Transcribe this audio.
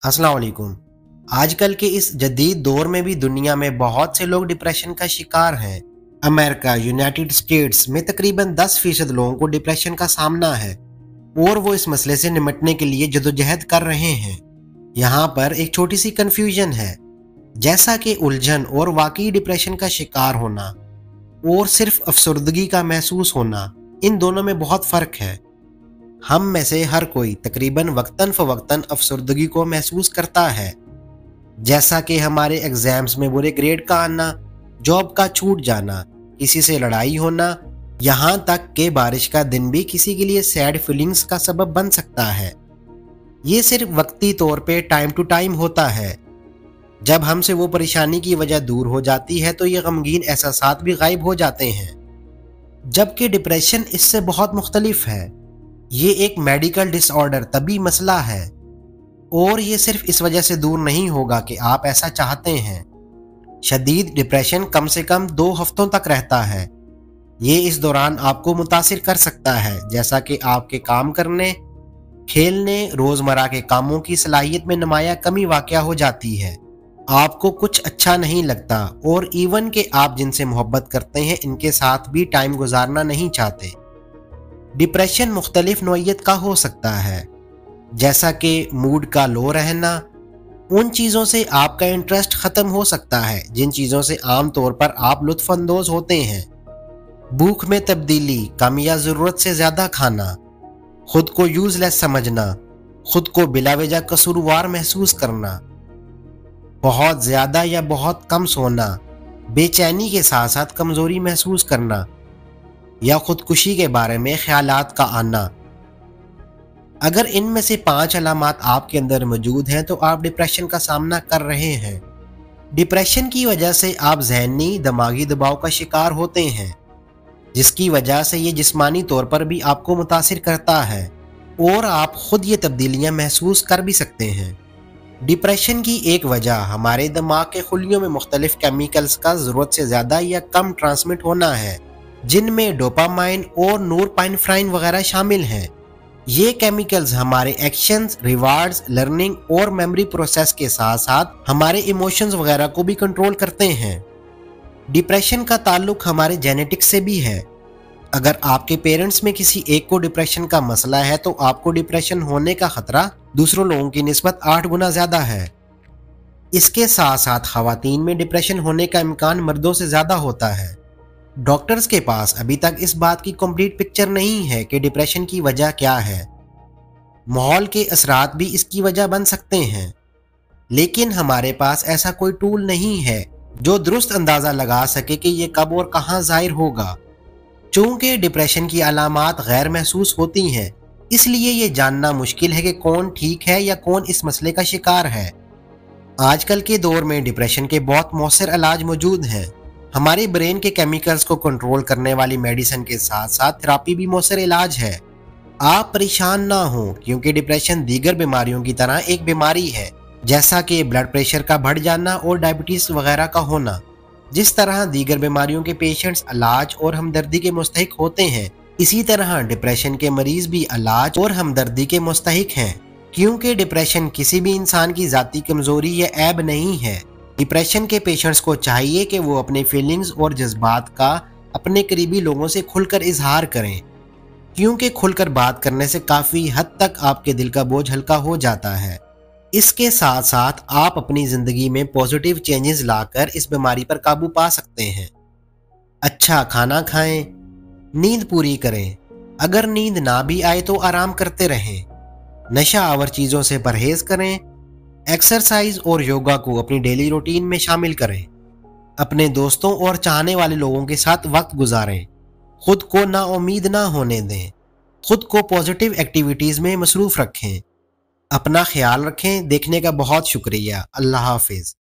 अस्सलाम वालेकुम। आजकल के इस जदीद दौर में भी दुनिया में बहुत से लोग डिप्रेशन का शिकार हैं। अमेरिका, यूनाइटेड स्टेट्स में तकरीबन 10% लोगों को डिप्रेशन का सामना है और वो इस मसले से निपटने के लिए जदोजहद कर रहे हैं। यहाँ पर एक छोटी सी कंफ्यूजन है, जैसा कि उलझन और वाकई डिप्रेशन का शिकार होना और सिर्फ अफसरदगी का महसूस होना, इन दोनों में बहुत फ़र्क है। हम में से हर कोई तकरीबन वक्तन फ़वक्तन अफसरदगी को महसूस करता है, जैसा कि हमारे एग्ज़ाम्स में बुरे ग्रेड का आना, जॉब का छूट जाना, किसी से लड़ाई होना, यहाँ तक कि बारिश का दिन भी किसी के लिए सैड फीलिंग्स का सबब बन सकता है। ये सिर्फ वक्ती तौर पे टाइम टू टाइम होता है। जब हमसे वो परेशानी की वजह दूर हो जाती है तो ये गमगीन एहसासात भी गायब हो जाते हैं। जबकि डिप्रेशन इससे बहुत मुख्तलिफ है। ये एक मेडिकल डिसऑर्डर तभी मसला है और ये सिर्फ इस वजह से दूर नहीं होगा कि आप ऐसा चाहते हैं। शदीद डिप्रेशन कम से कम 2 हफ्तों तक रहता है। ये इस दौरान आपको मुतासिर कर सकता है, जैसा कि आपके काम करने, खेलने, रोज़मर्रा के कामों की सलाहियत में नुमाया कमी वाक़या हो जाती है। आपको कुछ अच्छा नहीं लगता और इवन कि आप जिनसे मोहब्बत करते हैं इनके साथ भी टाइम गुजारना नहीं चाहते। डिप्रेशन मुख्तलिफ नौइयत का हो सकता है, जैसा कि मूड का लो रहना, उन चीज़ों से आपका इंटरेस्ट ख़त्म हो सकता है जिन चीज़ों से आम तौर पर आप लुत्फ़अंदोज़ होते हैं, भूख में तब्दीली, कम या ज़रूरत से ज़्यादा खाना, खुद को यूज़लेस समझना, खुद को बिलावजह कसूरवार महसूस करना, बहुत ज़्यादा या बहुत कम सोना, बेचैनी के साथ साथ कमज़ोरी महसूस करना या खुदकुशी के बारे में ख्यालात का आना। अगर इनमें से 5 अलामात आपके अंदर मौजूद हैं तो आप डिप्रेशन का सामना कर रहे हैं। डिप्रेशन की वजह से आप ज़हनी दिमागी दबाव का शिकार होते हैं, जिसकी वजह से ये जिस्मानी तौर पर भी आपको मुतासिर करता है और आप खुद ये तब्दीलियां महसूस कर भी सकते हैं। डिप्रेशन की एक वजह हमारे दिमाग के खुलियों में मुख्तलिफ केमिकल्स का ज़रूरत से ज़्यादा या कम ट्रांसमिट होना है, जिनमें डोपामाइन और नोरपाइनेफ्राइन वगैरह शामिल हैं। ये केमिकल्स हमारे एक्शंस, रिवार्ड्स, लर्निंग और मेमोरी प्रोसेस के साथ साथ हमारे इमोशंस वगैरह को भी कंट्रोल करते हैं। डिप्रेशन का ताल्लुक हमारे जेनेटिक्स से भी है। अगर आपके पेरेंट्स में किसी एक को डिप्रेशन का मसला है तो आपको डिप्रेशन होने का खतरा दूसरों लोगों की निस्बत 8 गुना ज़्यादा है। इसके साथ साथ ख़वातीन में डिप्रेशन होने का इम्कान मर्दों से ज़्यादा होता है। डॉक्टर्स के पास अभी तक इस बात की कंप्लीट पिक्चर नहीं है कि डिप्रेशन की वजह क्या है। माहौल के असरात भी इसकी वजह बन सकते हैं, लेकिन हमारे पास ऐसा कोई टूल नहीं है जो दुरुस्त अंदाज़ा लगा सके कि ये कब और कहाँ ज़ाहिर होगा। चूँकि डिप्रेशन की अलामात गैर महसूस होती हैं, इसलिए ये जानना मुश्किल है कि कौन ठीक है या कौन इस मसले का शिकार है। आजकल के दौर में डिप्रेशन के बहुत मौसर इलाज मौजूद हैं। हमारे ब्रेन के केमिकल्स को कंट्रोल करने वाली मेडिसिन के साथ साथ थेरापी भी मौसर इलाज है। आप परेशान ना हों, क्योंकि डिप्रेशन दीगर बीमारियों की तरह एक बीमारी है, जैसा कि ब्लड प्रेशर का बढ़ जाना और डायबिटीज़ वगैरह का होना। जिस तरह दीगर बीमारियों के पेशेंट्स इलाज और हमदर्दी के मुस्तहिक होते हैं, इसी तरह डिप्रेशन के मरीज भी इलाज और हमदर्दी के मुस्तहिक हैं, क्योंकि डिप्रेशन किसी भी इंसान की ज़ाती कमज़ोरी या ऐब नहीं है। डिप्रेशन के पेशेंट्स को चाहिए कि वो अपने फीलिंग्स और जज्बात का अपने करीबी लोगों से खुलकर इजहार करें, क्योंकि खुलकर बात करने से काफ़ी हद तक आपके दिल का बोझ हल्का हो जाता है। इसके साथ साथ आप अपनी ज़िंदगी में पॉजिटिव चेंजेस लाकर इस बीमारी पर काबू पा सकते हैं। अच्छा खाना खाएं, नींद पूरी करें, अगर नींद ना भी आए तो आराम करते रहें, नशा आवर चीज़ों से परहेज़ करें, एक्सरसाइज और योगा को अपनी डेली रूटीन में शामिल करें, अपने दोस्तों और चाहने वाले लोगों के साथ वक्त गुजारें, खुद को नाउम्मीद ना होने दें, खुद को पॉजिटिव एक्टिविटीज़ में मसरूफ़ रखें। अपना ख्याल रखें। देखने का बहुत शुक्रिया। अल्लाह हाफिज़।